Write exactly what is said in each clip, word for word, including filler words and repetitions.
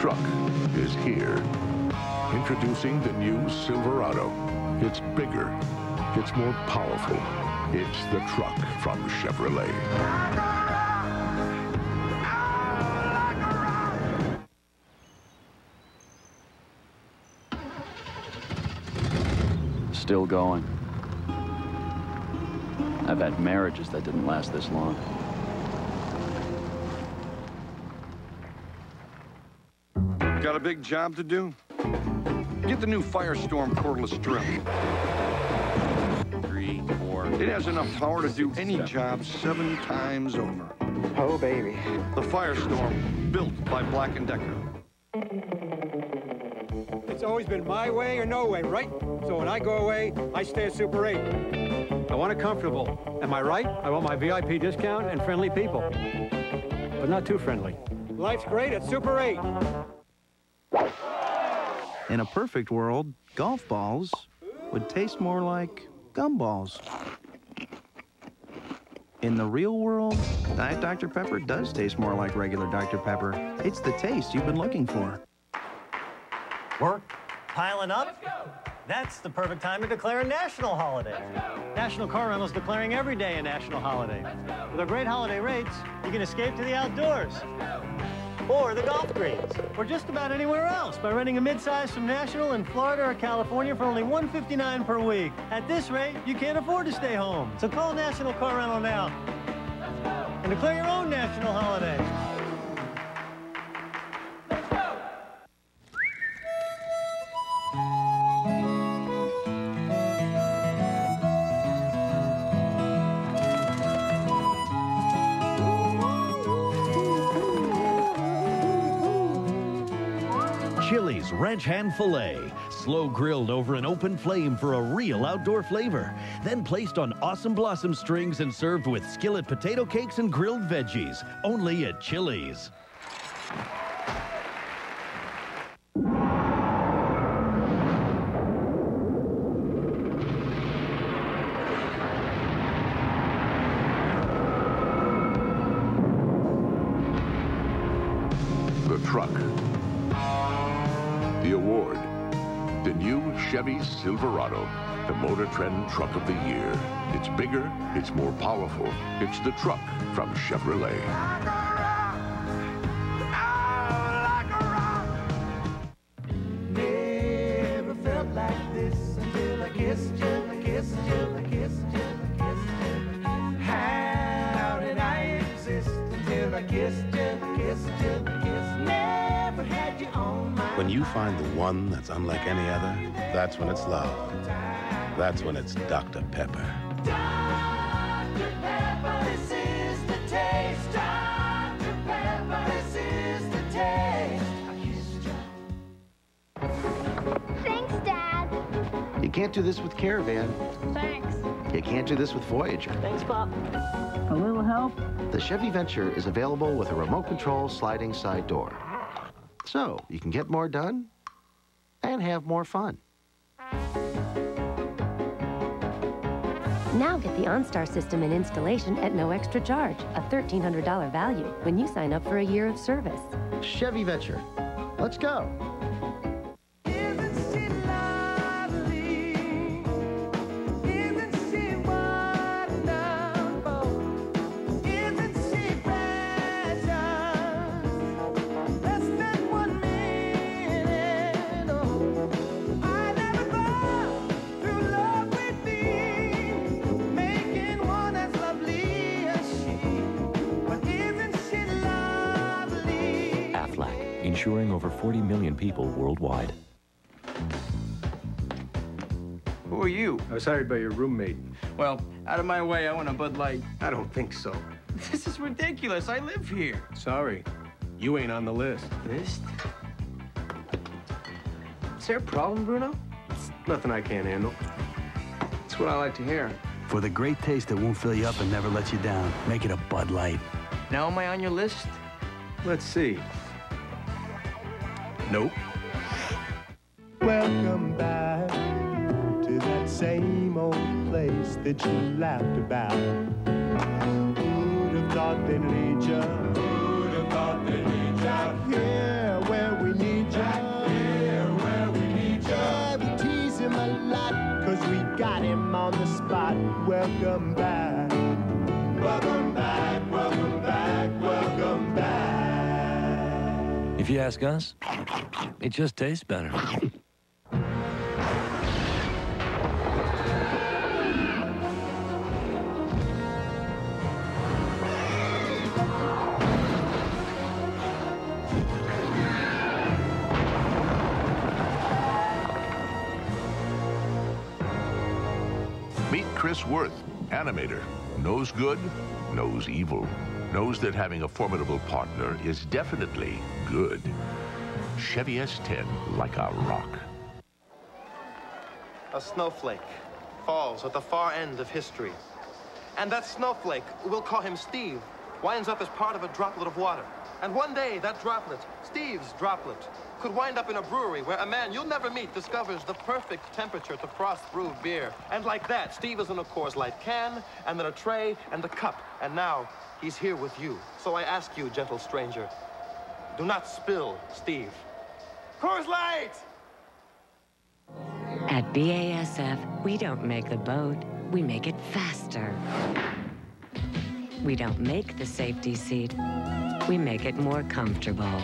truck is here. Introducing the new Silverado. It's bigger. It's more powerful. It's the truck from Chevrolet. Still going. I've had marriages that didn't last this long. Got a big job to do? Get the new Firestorm cordless drill. Three, four. It has enough power to do any job seven times over. Oh, baby. The Firestorm, built by Black and Decker. It's always been my way or no way, right? So when I go away, I stay at Super eight. I want it comfortable. Am I right? I want my V I P discount and friendly people. But not too friendly. Life's great at Super eight. In a perfect world, golf balls would taste more like gumballs. In the real world, Diet Doctor Pepper does taste more like regular Doctor Pepper. It's the taste you've been looking for. Work piling up? That's the perfect time to declare a national holiday. National Car Rental's declaring every day a national holiday. With our great holiday rates, you can escape to the outdoors, or the golf greens, or just about anywhere else by renting a midsize from National in Florida or California for only one hundred fifty-nine dollars per week. At this rate, you can't afford to stay home. So call National Car Rental now and declare your own national holiday. Chili's Ranch Hand Filet, slow grilled over an open flame for a real outdoor flavor. Then placed on awesome blossom strings and served with skillet potato cakes and grilled veggies. Only at Chili's. The truck. The award, the new Chevy Silverado, the Motor Trend Truck of the Year. It's bigger, it's more powerful. It's the truck from Chevrolet. Never felt like this until I kissed you, I kissed you, I kissed you, I kissed you. How did I exist until I kissed you, kissed you, kissed you? Never had you on my When you find the one that's unlike any other, that's when it's love. That's when it's Doctor Pepper. Doctor Pepper, this is the taste. Doctor Pepper, this is the taste. I kissed you. Thanks, Dad. You can't do this with Caravan. Thanks. You can't do this with Voyager. Thanks, Pop. A little help? The Chevy Venture is available with a remote control sliding side door. So you can get more done and have more fun. Now get the OnStar system and installation at no extra charge, a thirteen hundred dollar value when you sign up for a year of service. Chevy Venture. Let's go. Insuring over forty million people worldwide. Who are you? I was hired by your roommate. Well, out of my way, I want a Bud Light. I don't think so. This is ridiculous. I live here. Sorry, you ain't on the list. List? Is there a problem, Bruno? Nothing I can't handle. That's what I like to hear. For the great taste that won't fill you up and never lets you down, make it a Bud Light. Now am I on your list? Let's see. Nope. Welcome back to that same old place that you laughed about. Who'd have thought they'd lead you? Who'd have thought they'd lead you? Out here where we If you ask us, it just tastes better. Meet Chris Worth, animator. Knows good, knows evil. Knows that having a formidable partner is definitely good. Chevy S ten, like a rock. A snowflake falls at the far end of history. And that snowflake, we'll call him Steve, winds up as part of a droplet of water. And one day, that droplet, Steve's droplet, could wind up in a brewery where a man you'll never meet discovers the perfect temperature to frost-brew beer. And like that, Steve is in a Coors Light can, and then a tray, and a cup. And now, he's here with you. So I ask you, gentle stranger, do not spill, Steve. Coors Light! At B A S F, we don't make the boat, we make it faster. We don't make the safety seat, we make it more comfortable.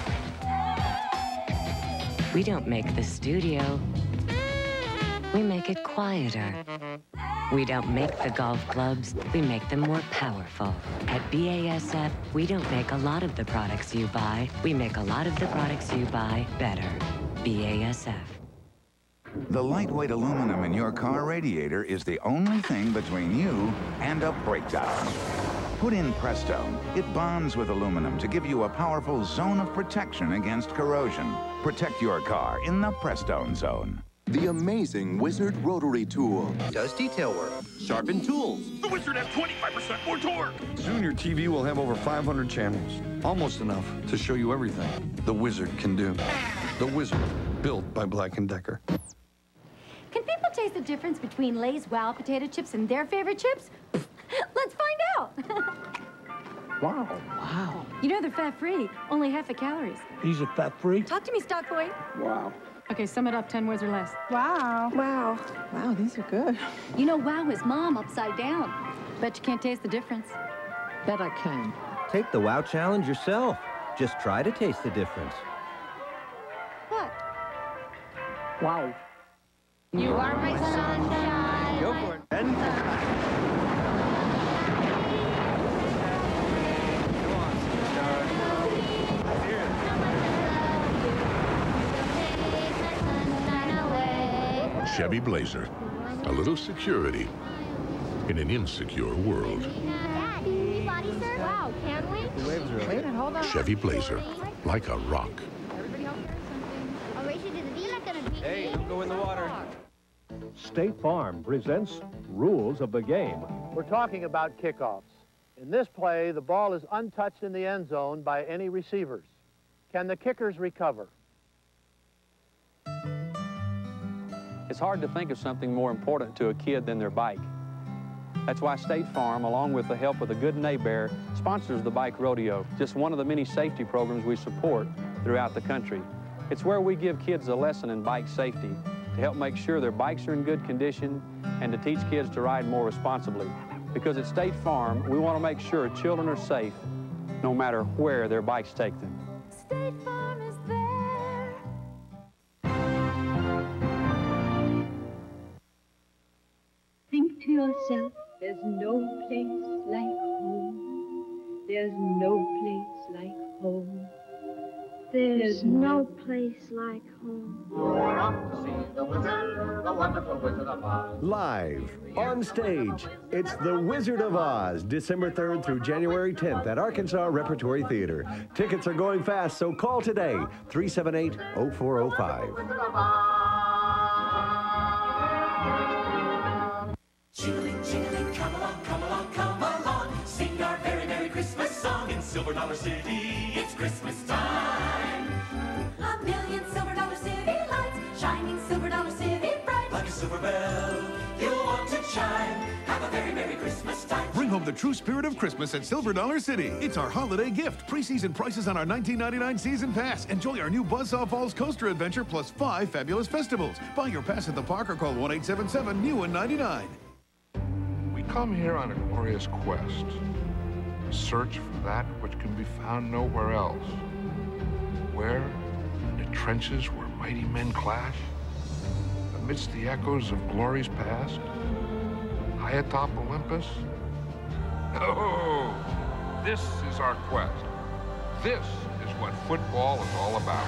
We don't make the studio, we make it quieter. We don't make the golf clubs, we make them more powerful. At B A S F, we don't make a lot of the products you buy, we make a lot of the products you buy better. B A S F. The lightweight aluminum in your car radiator is the only thing between you and a breakdown. Put in Prestone. It bonds with aluminum to give you a powerful zone of protection against corrosion. Protect your car in the Prestone zone. The amazing Wizard rotary tool does detail work, sharpen tools. The Wizard has twenty-five percent more torque. Soon your T V will have over five hundred channels, almost enough to show you everything the Wizard can do. The Wizard, built by Black and Decker. Can people taste the difference between Lay's Wow potato chips and their favorite chips? Let's find out. Wow. Wow. You know they're fat-free, only half the calories. These are fat-free? Talk to me, stock boy. Wow. Okay, sum it up, ten words or less. Wow. Wow. Wow, these are good. You know Wow is mom upside down. Bet you can't taste the difference. Bet I can. Take the Wow Challenge yourself. Just try to taste the difference. What? Wow. You are my sunshine. Go for it, Ben. Chevy Blazer. A little security in an insecure world. Dad, can we body surf? Wow, can we? Wait a minute, hold on. Chevy Blazer, like a rock. Everybody help her something. I'll race you to the beach. You're not gonna beat Hey, don't go in the water. State Farm presents Rules of the Game. We're talking about kickoffs. In this play, the ball is untouched in the end zone by any receivers. Can the kickers recover? It's hard to think of something more important to a kid than their bike. That's why State Farm, along with the help of the good neighbor, sponsors the Bike Rodeo, just one of the many safety programs we support throughout the country. It's where we give kids a lesson in bike safety to help make sure their bikes are in good condition and to teach kids to ride more responsibly. Because at State Farm, we want to make sure children are safe no matter where their bikes take them. State Farm is there. Think to yourself, there's no place like home. There's no place like home. There's no place like home. You're off to see the Wizard, the wonderful Wizard of Oz. Live, on stage, it's The Wizard of Oz, December third through January tenth at Arkansas Repertory Theater. Tickets are going fast, so call today, three seven eight, oh four oh five. Jingling, jingling, come along, come along, come along. Sing our very Merry Christmas song in Silver Dollar City. It's Christmas time. A million silver dollar city lights, shining silver dollar city bright. Like a silver bell, you'll want to chime. Have a very Merry Christmas time. Bring home the true spirit of Christmas at Silver Dollar City. It's our holiday gift. Preseason prices on our nineteen ninety-nine season pass. Enjoy our new Buzzsaw Falls Coaster Adventure plus five fabulous festivals. Buy your pass at the park or call one eight seven seven, new one ninety-nine. We come here on a glorious quest. A search for that which can be found nowhere else. where, in the trenches where mighty men clash, amidst the echoes of glories past, high atop Olympus? No, this is our quest. This is what football is all about.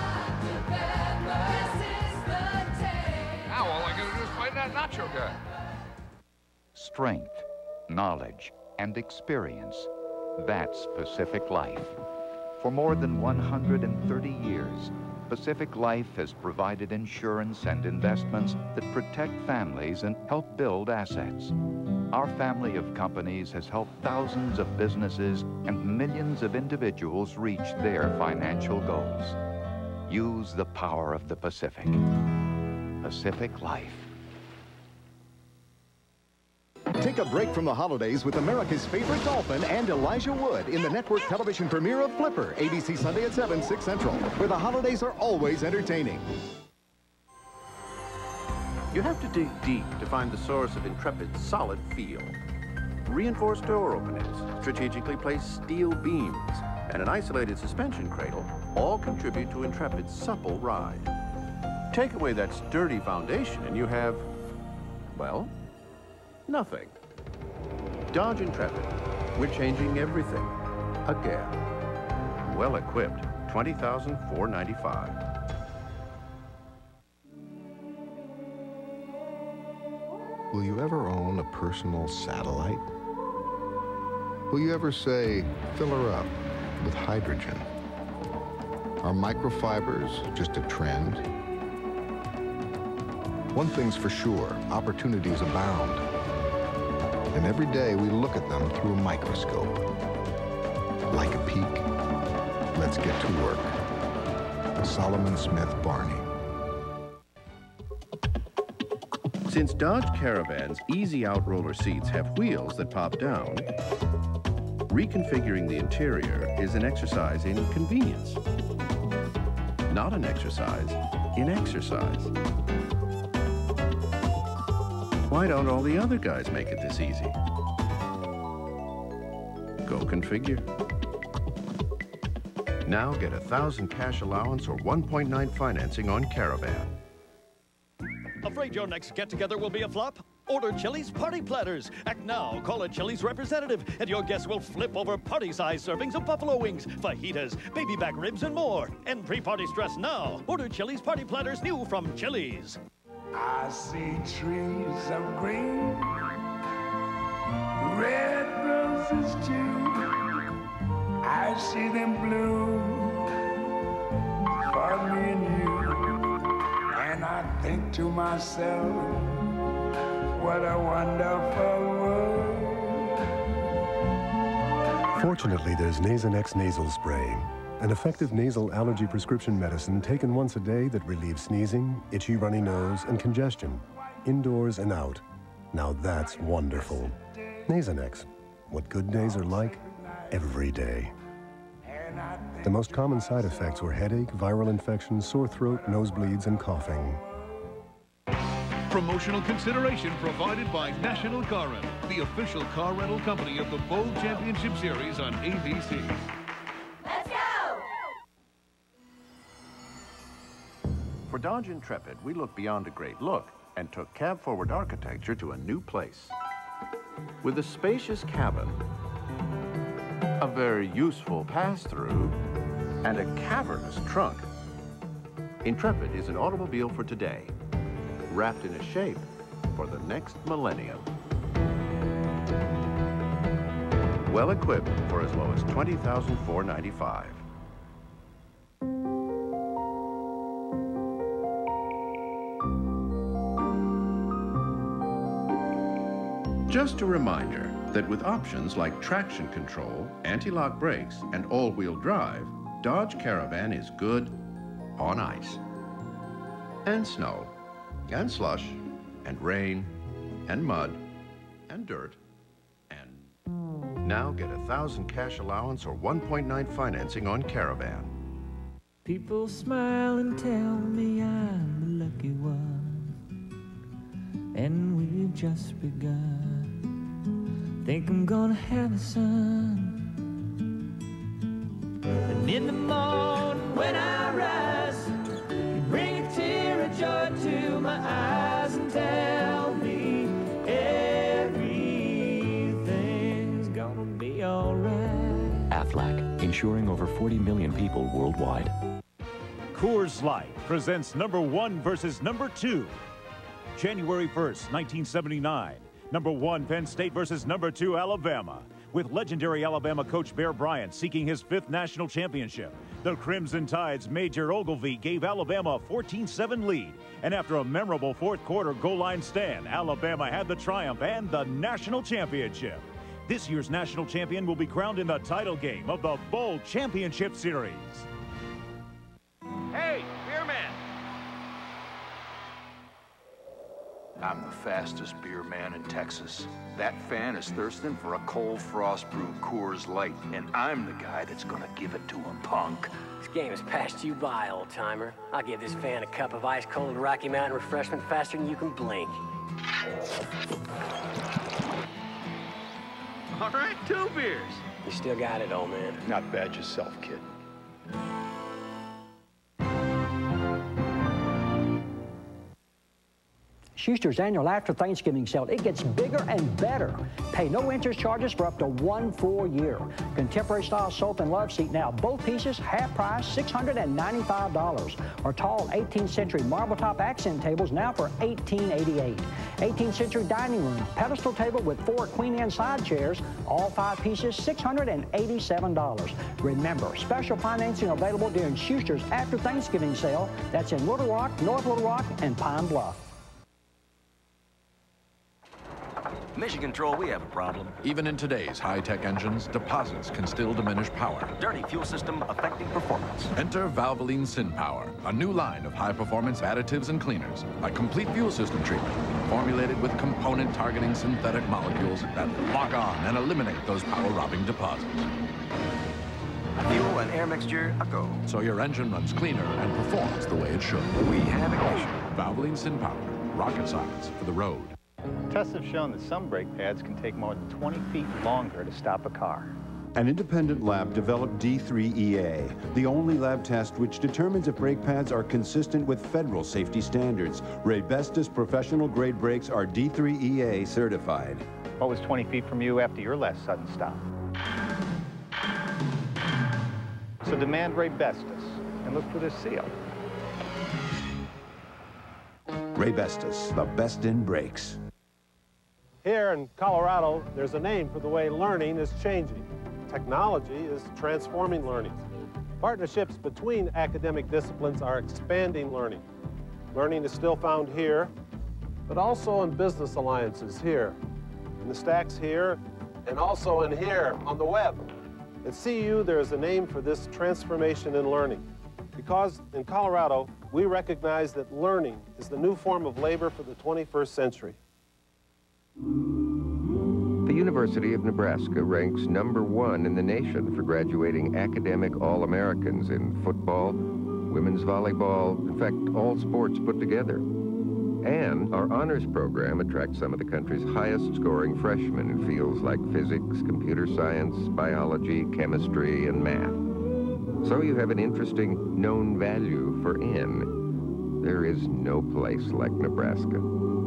Now all I gotta do is find that nacho guy. Strength, knowledge, and experience. That's Pacific Life. For more than one hundred thirty years, Pacific Life has provided insurance and investments that protect families and help build assets. Our family of companies has helped thousands of businesses and millions of individuals reach their financial goals. Use the power of the Pacific. Pacific Life. Take a break from the holidays with America's favorite dolphin and Elijah Wood in the network television premiere of Flipper, A B C Sunday at seven, six Central, where the holidays are always entertaining. You have to dig deep to find the source of Intrepid's solid feel. Reinforced door openings, strategically placed steel beams, and an isolated suspension cradle all contribute to Intrepid's supple ride. Take away that sturdy foundation and you have, well, nothing. Dodge Intrepid. We're changing everything. Again. Well equipped. twenty thousand four hundred ninety-five dollars. Will you ever own a personal satellite? Will you ever say, fill her up with hydrogen? Are microfibers just a trend? One thing's for sure, opportunities abound. And every day we look at them through a microscope. Like a peek, let's get to work. Solomon Smith Barney. Since Dodge Caravan's easy out-roller seats have wheels that pop down, reconfiguring the interior is an exercise in convenience. Not an exercise in exercise. Why don't all the other guys make it this easy? Go configure. Now get a thousand cash allowance or one point nine financing on Caravan. Afraid your next get-together will be a flop? Order Chili's Party Platters. Act now, call a Chili's representative, and your guests will flip over party-sized servings of buffalo wings, fajitas, baby back ribs, and more. End pre-party stress now. Order Chili's Party Platters new from Chili's. I see trees of green, red roses too. I see them bloom for me and you. And I think to myself, what a wonderful world. Fortunately, there's Nasonex nasal spray, an effective nasal allergy prescription medicine taken once a day that relieves sneezing, itchy runny nose, and congestion, indoors and out. Now that's wonderful. Nasonex, what good days are like, every day. The most common side effects were headache, viral infection, sore throat, nosebleeds, and coughing. Promotional consideration provided by National Car Rental, the official car rental company of the Bowl Championship Series on A B C. Let's go! For Dodge Intrepid, we looked beyond a great look and took cab-forward architecture to a new place. With a spacious cabin, a very useful pass-through, and a cavernous trunk, Intrepid is an automobile for today, wrapped in a shape for the next millennium. Well equipped for as low as twenty thousand four hundred ninety-five dollars. Just a reminder that with options like traction control, anti-lock brakes, and all-wheel drive, Dodge Caravan is good on ice, and snow, and slush, and rain, and mud, and dirt, and now get a thousand cash allowance or one point nine financing on Caravan. People smile and tell me I'm the lucky one, and we've just begun. Think I'm gonna have a son, and in the morning when insuring over forty million people worldwide. Coors Light presents number one versus number two. January first, nineteen seventy-nine. Number one Penn State versus number two Alabama. With legendary Alabama coach Bear Bryant seeking his fifth national championship, the Crimson Tide's Major Ogilvie gave Alabama a fourteen seven lead. And after a memorable fourth quarter goal line stand, Alabama had the triumph and the national championship. This year's national champion will be crowned in the title game of the Bowl Championship Series. Hey, beer man! I'm the fastest beer man in Texas. That fan is thirsting for a cold frost brew Coors Light, and I'm the guy that's gonna give it to him, punk. This game has passed you by, old-timer. I'll give this fan a cup of ice-cold Rocky Mountain refreshment faster than you can blink. All right, two beers. You still got it, old man. Not bad yourself, kid. Schuster's annual after Thanksgiving sale, it gets bigger and better. Pay no interest charges for up to one full year. Contemporary style soap and love seat now, both pieces half price, six hundred ninety-five dollars. Or tall eighteenth century marble top accent tables now for eighteen eighty-eight. eighteenth century dining room, pedestal table with four queen Anne side chairs, all five pieces, six hundred eighty-seven dollars. Remember, special financing available during Schuster's after Thanksgiving sale. That's in Little Rock, North Little Rock, and Pine Bluff. Mission Control, we have a problem. Even in today's high-tech engines, deposits can still diminish power. Dirty fuel system affecting performance. Enter Valvoline SynPower, a new line of high-performance additives and cleaners. A complete fuel system treatment, formulated with component-targeting synthetic molecules that lock on and eliminate those power-robbing deposits. Fuel and air mixture, a go. So your engine runs cleaner and performs the way it should. We have ignition. Valvoline SynPower, rocket science for the road. Tests have shown that some brake pads can take more than twenty feet longer to stop a car. An independent lab developed D three E A, the only lab test which determines if brake pads are consistent with federal safety standards. Raybestos professional grade brakes are D three E A certified. What was twenty feet from you after your last sudden stop? So demand Raybestos and look for this seal. Raybestos, the best in brakes. Here in Colorado, there's a name for the way learning is changing. Technology is transforming learning. Partnerships between academic disciplines are expanding learning. Learning is still found here, but also in business alliances here, in the stacks here, and also in here on the web. At C U, there is a name for this transformation in learning, because in Colorado, we recognize that learning is the new form of labor for the twenty-first century. The University of Nebraska ranks number one in the nation for graduating academic All-Americans in football, women's volleyball, in fact, all sports put together. And our honors program attracts some of the country's highest-scoring freshmen in fields like physics, computer science, biology, chemistry, and math. So you have an interesting known value for N. There is no place like Nebraska.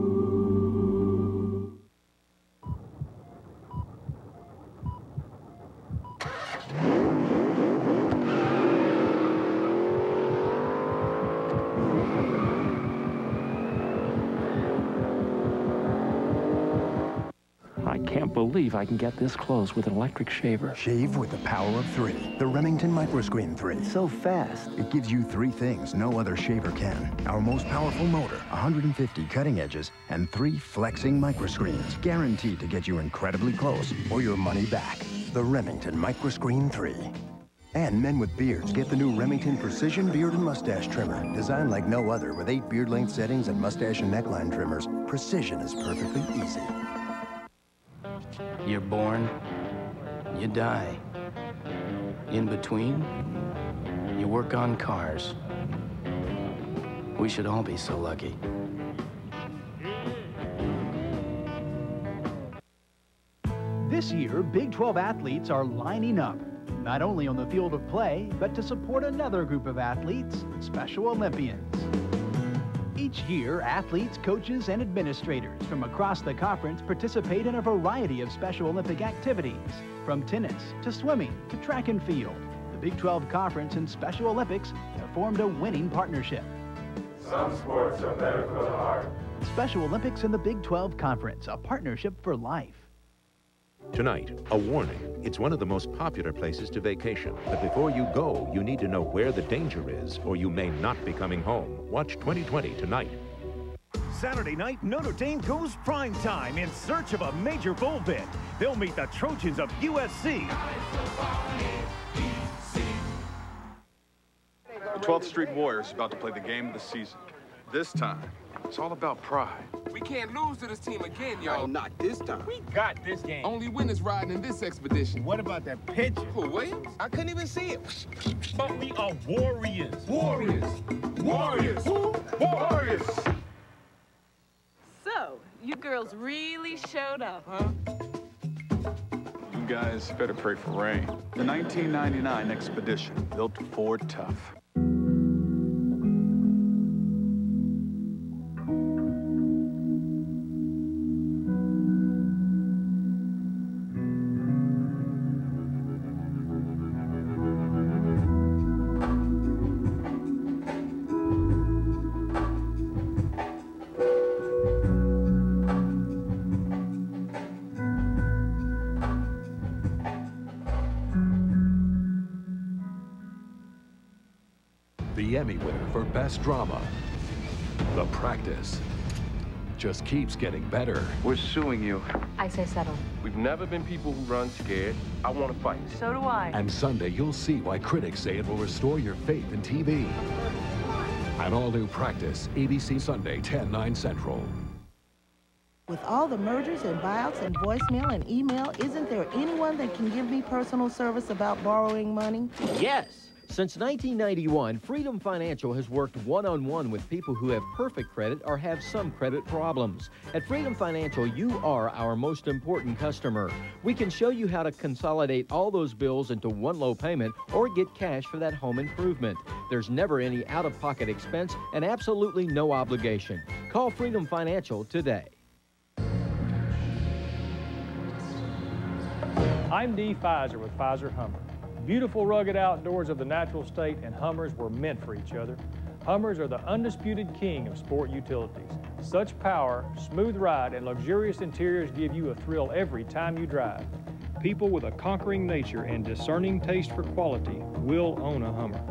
I can't believe I can get this close with an electric shaver. Shave with the power of three. The Remington Microscreen three. So fast, it gives you three things no other shaver can. Our most powerful motor, one hundred fifty cutting edges, and three flexing microscreens, guaranteed to get you incredibly close or your money back. The Remington Microscreen three. And men with beards get the new Remington Precision Beard and Mustache Trimmer. Designed like no other with eight beard length settings and mustache and neckline trimmers, precision is perfectly easy. You're born, you die. In between, you work on cars. We should all be so lucky. This year, Big twelve athletes are lining up, not only on the field of play, but to support another group of athletes, Special Olympians. Each year, athletes, coaches, and administrators from across the conference participate in a variety of Special Olympic activities, from tennis to swimming to track and field. Big twelve Conference and Special Olympics have formed a winning partnership. Some sports are better for the heart. Special Olympics and the Big twelve Conference, a partnership for life. Tonight, a warning. It's one of the most popular places to vacation. But before you go, you need to know where the danger is, or you may not be coming home. Watch twenty twenty tonight. Saturday night, Notre Dame goes prime time in search of a major bowl bid. They'll meet the Trojans of U S C. The twelfth Street Warriors is about to play the game of the season. This time, it's all about pride. We can't lose to this team again, y'all. Oh, not this time. We got this game. Only winners riding in this expedition. What about that pitch? Who, Williams? I couldn't even see it. But we are warriors. Warriors. Warriors. Who? Warriors. So, you girls really showed up, huh? You guys better pray for rain. The nineteen ninety-nine expedition built Ford tough. The Emmy winner for Best Drama. The Practice just keeps getting better. We're suing you. I say settle. We've never been people who run scared. I want to fight. So do I. And Sunday, you'll see why critics say it will restore your faith in T V. An all-new Practice, A B C Sunday, ten, nine Central. With all the mergers and buyouts and voicemail and email, isn't there anyone that can give me personal service about borrowing money? Yes. Since nineteen ninety-one, Freedom Financial has worked one-on-one with people who have perfect credit or have some credit problems. At Freedom Financial, you are our most important customer. We can show you how to consolidate all those bills into one low payment or get cash for that home improvement. There's never any out-of-pocket expense and absolutely no obligation. Call Freedom Financial today. I'm Dee Pfizer with Pfizer Hummer. Beautiful, rugged outdoors of the natural state and Hummers were meant for each other. Hummers are the undisputed king of sport utilities. Such power, smooth ride, and luxurious interiors give you a thrill every time you drive. People with a conquering nature and discerning taste for quality will own a Hummer.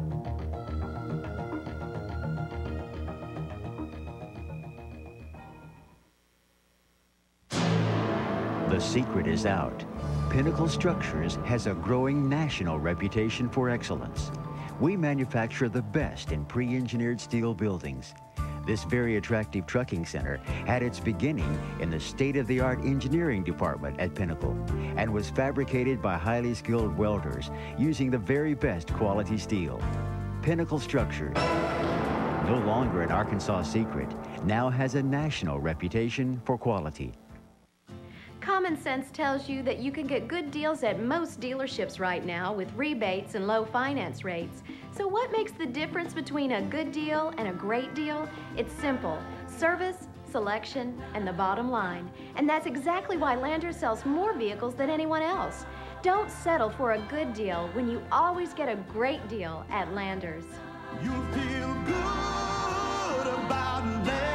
The secret is out. Pinnacle Structures has a growing national reputation for excellence. We manufacture the best in pre-engineered steel buildings. This very attractive trucking center had its beginning in the state-of-the-art engineering department at Pinnacle and was fabricated by highly skilled welders using the very best quality steel. Pinnacle Structures, no longer an Arkansas secret, now has a national reputation for quality. Common sense tells you that you can get good deals at most dealerships right now with rebates and low finance rates. So what makes the difference between a good deal and a great deal? It's simple. Service, selection, and the bottom line. And that's exactly why Landers sells more vehicles than anyone else. Don't settle for a good deal when you always get a great deal at Landers. You feel good about Landers.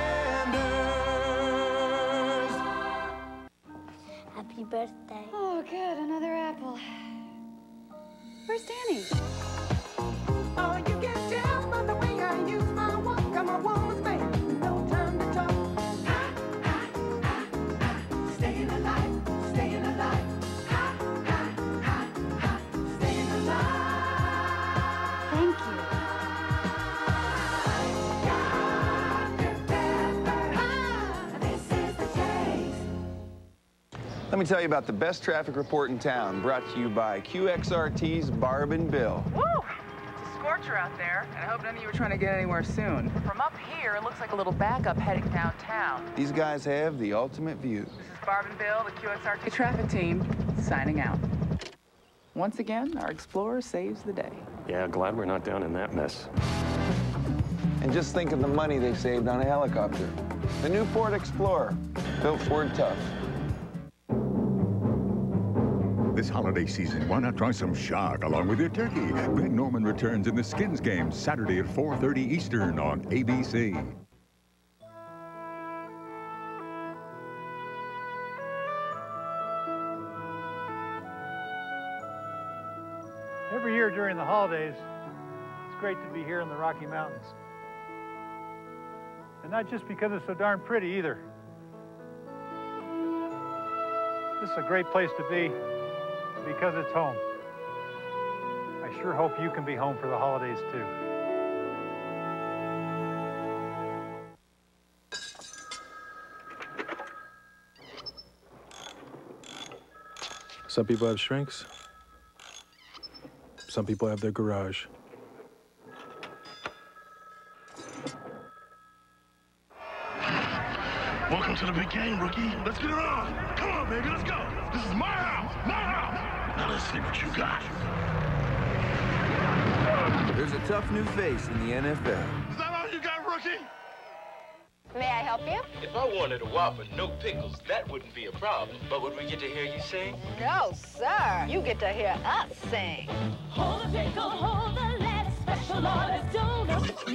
Happy birthday. Oh, good. Another apple. Where's Danny? Oh, you can tell by the way I use my walk. I'm a woman's man. No time to talk. Ha, ha, ha, ha. Staying alive, staying alive. Ha, ha, ha, ha. Staying alive. Thank you. This is the taste. Let me tell you about the best traffic report in town, brought to you by Q X R T's Barb and Bill. Woo! It's a scorcher out there, and I hope none of you are trying to get anywhere soon. From up here, it looks like a little backup heading downtown. These guys have the ultimate view. This is Barb and Bill, the Q X R T traffic team, signing out. Once again, our Explorer saves the day. Yeah, glad we're not down in that mess. And just think of the money they saved on a helicopter. The new Ford Explorer, built Ford tough. This holiday season, why not try some shark along with your turkey? Greg Norman returns in the Skins game Saturday at four thirty Eastern on A B C. Every year during the holidays, it's great to be here in the Rocky Mountains. And not just because it's so darn pretty either. This is a great place to be because it's home. I sure hope you can be home for the holidays too. Some people have shrinks. Some people have their garage. Welcome to the big game, rookie. Let's get it on. Come on, baby, let's go. This is my house, my house. Now let's see what you got. There's a tough new face in the N F L. Is that all you got, rookie? May I help you? If I wanted a Whopper, no pickles, that wouldn't be a problem. But would we get to hear you sing? No, sir. You get to hear us sing. Hold the pickle, hold the lettuce, special orders, donuts.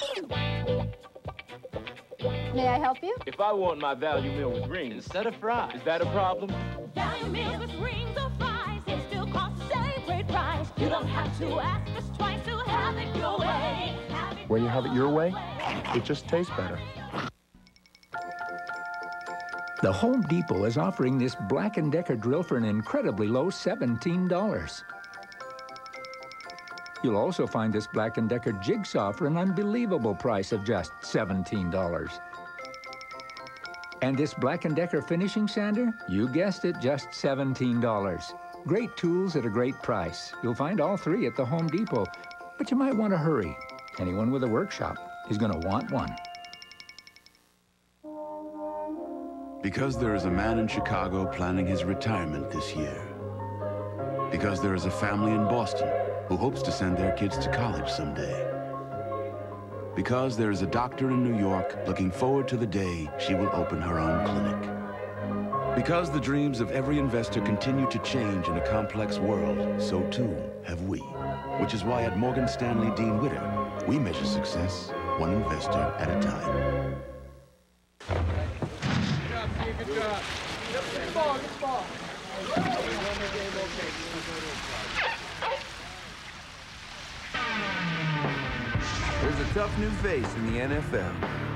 May I help you? If I want my value meal with rings instead of fries, is that a problem? Value meals with rings or fries, it still costs the same great price. You don't have to ask us twice to have it your way. When you have it your way, it just tastes better. The Home Depot is offering this Black and Decker drill for an incredibly low seventeen dollars. You'll also find this Black and Decker jigsaw for an unbelievable price of just seventeen dollars. And this Black and Decker finishing sander, you guessed it, just seventeen dollars. Great tools at a great price. You'll find all three at the Home Depot, but you might want to hurry. Anyone with a workshop is going to want one. Because there is a man in Chicago planning his retirement this year. Because there is a family in Boston who hopes to send their kids to college someday. Because there is a doctor in New York looking forward to the day she will open her own clinic. Because the dreams of every investor continue to change in a complex world, so too have we. Which is why at Morgan Stanley Dean Witter, we measure success one investor at a time. Good job. Good ball, good ball. There's a tough new face in the N F L.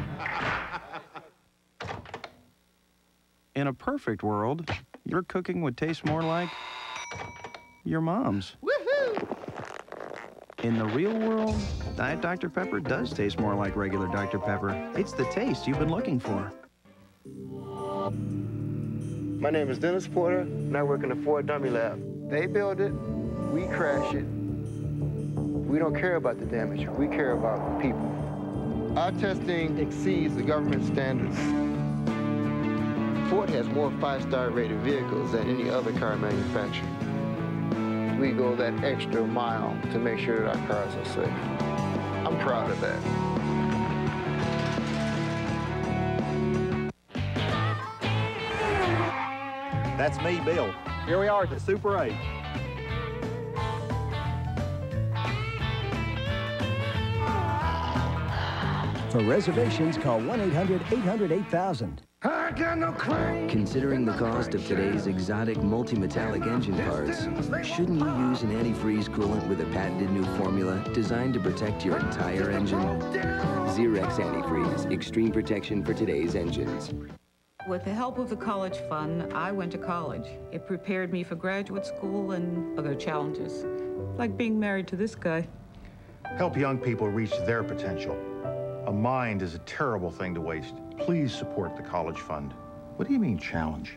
In a perfect world, your cooking would taste more like your mom's. Woohoo! In the real world, Diet Doctor Pepper does taste more like regular Doctor Pepper. It's the taste you've been looking for. My name is Dennis Porter, and I work in the Ford Dummy Lab. They build it, we crash it. We don't care about the damage, we care about the people. Our testing exceeds the government standards. Ford has more five-star rated vehicles than any other car manufacturer. We go that extra mile to make sure that our cars are safe. I'm proud of that. That's me, Bill. Here we are at the Super eight. For reservations, call one eight hundred, eight hundred, eight thousand. Considering the cost of today's exotic multi-metallic engine parts, shouldn't you use an antifreeze coolant with a patented new formula designed to protect your entire engine? Zerex Antifreeze, extreme protection for today's engines. With the help of the college fund, I went to college. It prepared me for graduate school and other challenges, like being married to this guy. Help young people reach their potential. A mind is a terrible thing to waste. Please support the college fund. What do you mean, challenge?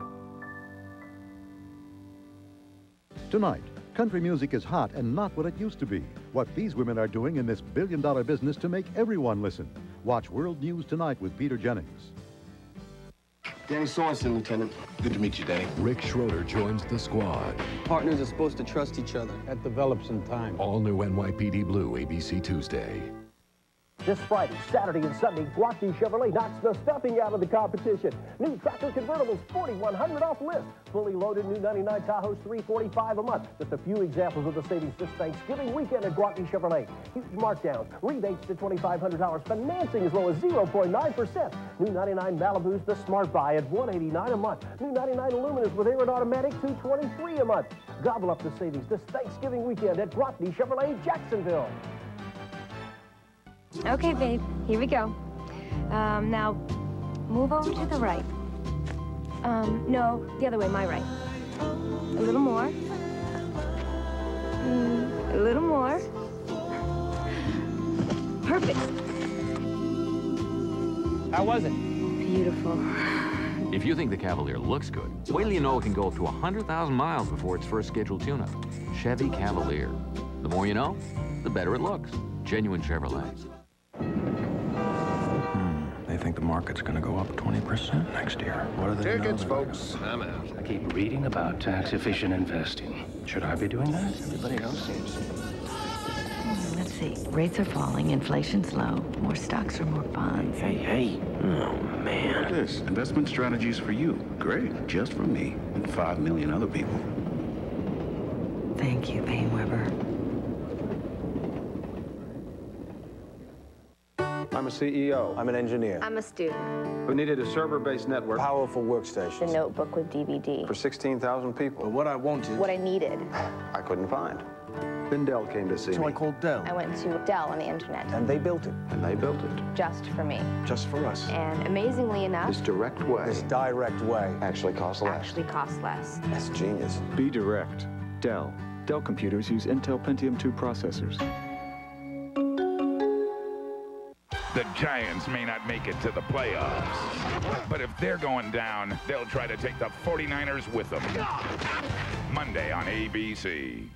Tonight, country music is hot and not what it used to be. What these women are doing in this billion-dollar business to make everyone listen. Watch World News Tonight with Peter Jennings. Danny Sorensen, Lieutenant. Good to meet you, Danny. Rick Schroeder joins the squad. Partners are supposed to trust each other. That develops in time. All new N Y P D Blue, A B C Tuesday. This Friday, Saturday, and Sunday, Guatney Chevrolet knocks the stuffing out of the competition. New tractor convertibles, forty-one hundred dollars off list. Fully loaded new ninety-nine Tahoes, three forty-five a month. Just a few examples of the savings this Thanksgiving weekend at Guatney Chevrolet. Huge markdowns, rebates to twenty-five hundred dollars, financing as low as zero point nine percent. New ninety-nine Malibus, the Smart Buy at one eighty-nine a month. New ninety-nine Luminas with air and automatic, two twenty-three a month. Gobble up the savings this Thanksgiving weekend at Guatney Chevrolet, Jacksonville. Okay, babe, here we go. Um, now, move over to the right. Um, no, the other way, my right. A little more. Mm, a little more. Perfect. How was it? Beautiful. If you think the Cavalier looks good, wait till you know it can go up to one hundred thousand miles before its first scheduled tune-up. Chevy Cavalier. The more you know, the better it looks. Genuine Chevrolet. They think the market's going to go up twenty percent next year. What are they Tickets, folks. I'm out. I keep reading about tax-efficient investing. Should I be doing that? Everybody else seems to. Let's see. Rates are falling, inflation's low, more stocks for more bonds. Hey, hey. Oh, man. This investment strategies for you. Great. Just for me and five million other people. Thank you, Paine-Weber. I'm a C E O. I'm an engineer. I'm a student. We needed a server-based network. Powerful workstations. The notebook with D V D. For sixteen thousand people. But what I wanted... What I needed. I couldn't find. Then Dell came to see So me. I called Dell. I went to Dell on the internet. And they built it. And they built it. Just for me. Just for us. And amazingly enough... This direct way. This direct way. Actually costs less. Actually costs less. That's genius. Be direct. Dell. Dell computers use Intel Pentium two processors. The Giants may not make it to the playoffs, but if they're going down, they'll try to take the forty-niners with them. Monday on A B C.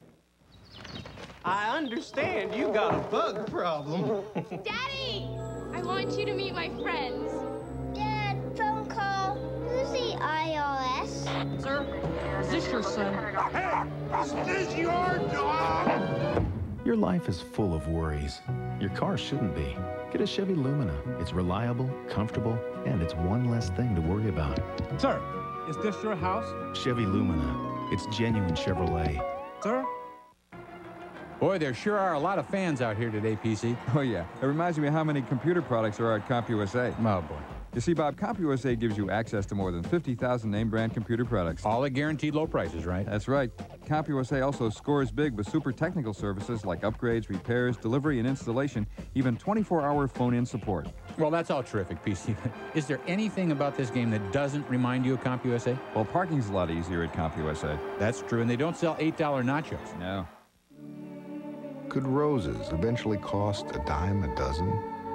I understand you got a bug problem. Daddy! I want you to meet my friends. Dad, phone call. Who's the I R S? Sir, is this your son? Hey, is this your dog? Your life is full of worries. Your car shouldn't be. Get a Chevy Lumina. It's reliable, comfortable, and it's one less thing to worry about. Sir, is this your house? Chevy Lumina. It's genuine Chevrolet. Sir? Boy, there sure are a lot of fans out here today, P C. Oh, yeah. It reminds me of how many computer products there are at CompUSA. Oh, boy. You see, Bob, CompUSA gives you access to more than fifty thousand name-brand computer products. All at guaranteed low prices, right? That's right. CompUSA also scores big with super technical services like upgrades, repairs, delivery, and installation, even twenty-four hour phone-in support. Well, that's all terrific, P C. Is there anything about this game that doesn't remind you of CompUSA? Well, parking's a lot easier at CompUSA. That's true, and they don't sell eight dollar nachos. No. Could roses eventually cost a dime a dozen?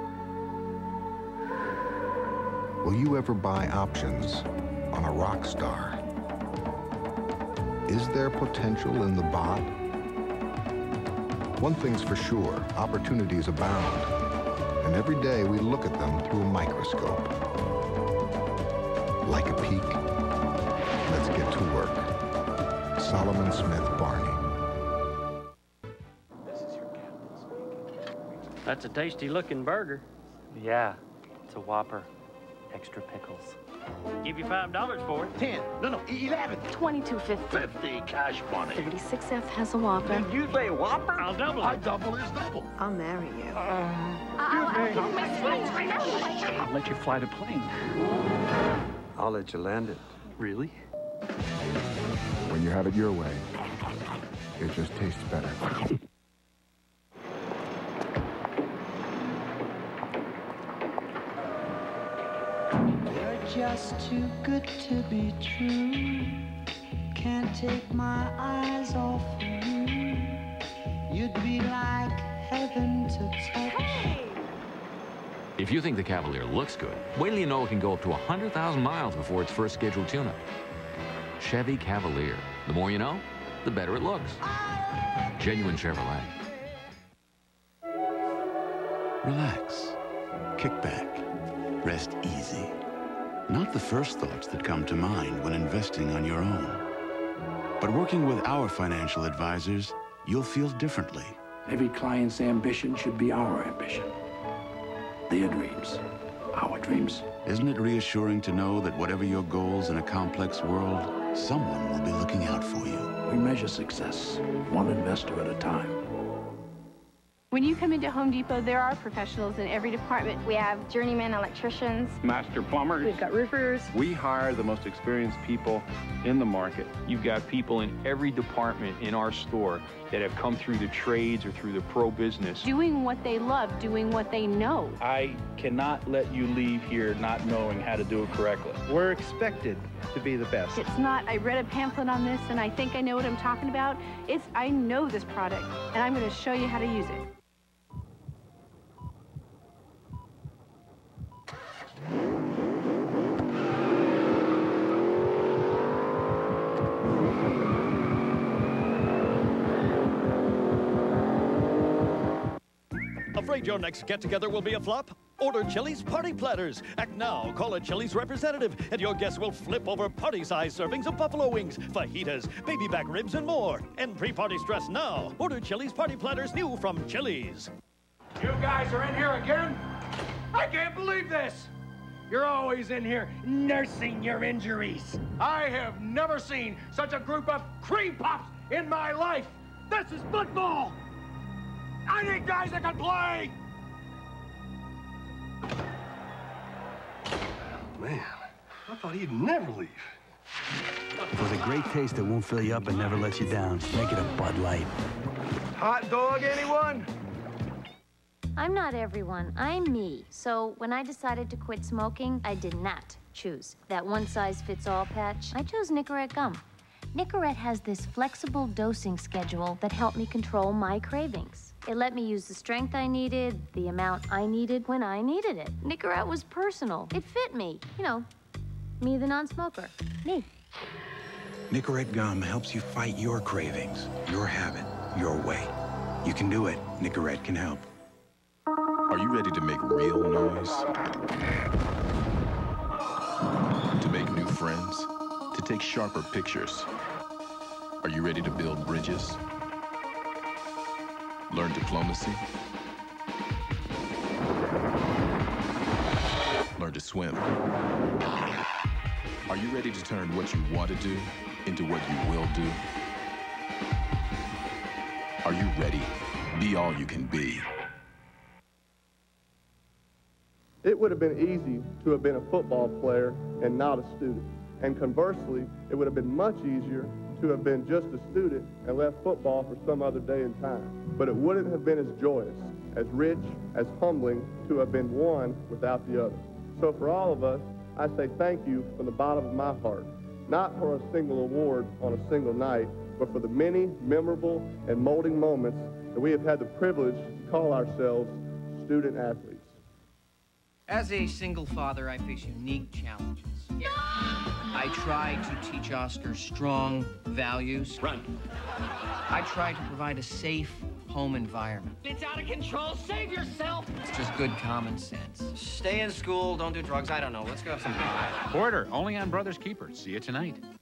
Will you ever buy options on a rock star? Is there potential in the bot? One thing's for sure, opportunities abound. And every day we look at them through a microscope. Like a peek, let's get to work. Solomon Smith Barney. That's a tasty-looking burger. Yeah, it's a Whopper. Extra pickles. Give you five dollars for it. Ten. No, no, eleven. Twenty-two fifty. Fifty cash money. Thirty-six F has a Whopper. Did you say Whopper? I'll double it. I double is double. I'll marry you. Uh, I'll let you fly the plane. I'll let you land it. Really? When you have it your way, it just tastes better. Just too good to be true. Can't take my eyes off of you. You'd be like heaven to touch. Hey! If you think the Cavalier looks good, wait till you know it can go up to one hundred thousand miles before its first scheduled tune-up. Chevy Cavalier. The more you know, the better it looks. Genuine Chevrolet. Relax. Kick back. Rest easy. Not the first thoughts that come to mind when investing on your own. But working with our financial advisors, you'll feel differently. Every client's ambition should be our ambition. Their dreams, our dreams. Isn't it reassuring to know that whatever your goals in a complex world, someone will be looking out for you? We measure success, one investor at a time. When you come into Home Depot, there are professionals in every department. We have journeyman electricians, master plumbers. We've got roofers. We hire the most experienced people in the market. You've got people in every department in our store that have come through the trades or through the pro business. Doing what they love, doing what they know. I cannot let you leave here not knowing how to do it correctly. We're expected to be the best. It's not, I read a pamphlet on this and I think I know what I'm talking about. It's, I know this product and I'm going to show you how to use it. Afraid your next get-together will be a flop? Order Chili's Party Platters. Act now, call a Chili's representative, and your guests will flip over party-sized servings of buffalo wings, fajitas, baby back ribs, and more. End pre-party stress now. Order Chili's Party Platters new from Chili's. You guys are in here again? I can't believe this! You're always in here nursing your injuries. I have never seen such a group of cream puffs in my life. This is football! I need guys that can play! Man, I thought he'd never leave. For the great taste that won't fill you up and never lets you down, make it a Bud Light. Hot dog, anyone? I'm not everyone, I'm me. So when I decided to quit smoking, I did not choose that one-size-fits-all patch. I chose Nicorette gum. Nicorette has this flexible dosing schedule that helped me control my cravings. It let me use the strength I needed, the amount I needed when I needed it. Nicorette was personal. It fit me. You know, me the non-smoker. Me. Nicorette gum helps you fight your cravings, your habit, your way. You can do it. Nicorette can help. Are you ready to make real noise? To make new friends? To take sharper pictures? Are you ready to build bridges? Learn diplomacy? Learn to swim? Are you ready to turn what you want to do into what you will do? Are you ready? Be all you can be. It would have been easy to have been a football player and not a student. And conversely, it would have been much easier to have been just a student and left football for some other day and time. But it wouldn't have been as joyous, as rich, as humbling to have been one without the other. So for all of us, I say thank you from the bottom of my heart, not for a single award on a single night, but for the many memorable and molding moments that we have had the privilege to call ourselves student athletes. As a single father, I face unique challenges. No! I try to teach Oscar strong values. Run. I try to provide a safe home environment. It's out of control. Save yourself. It's just good common sense. Stay in school. Don't do drugs. I don't know. Let's go have some fun. Porter, only on Brothers Keepers. See you tonight.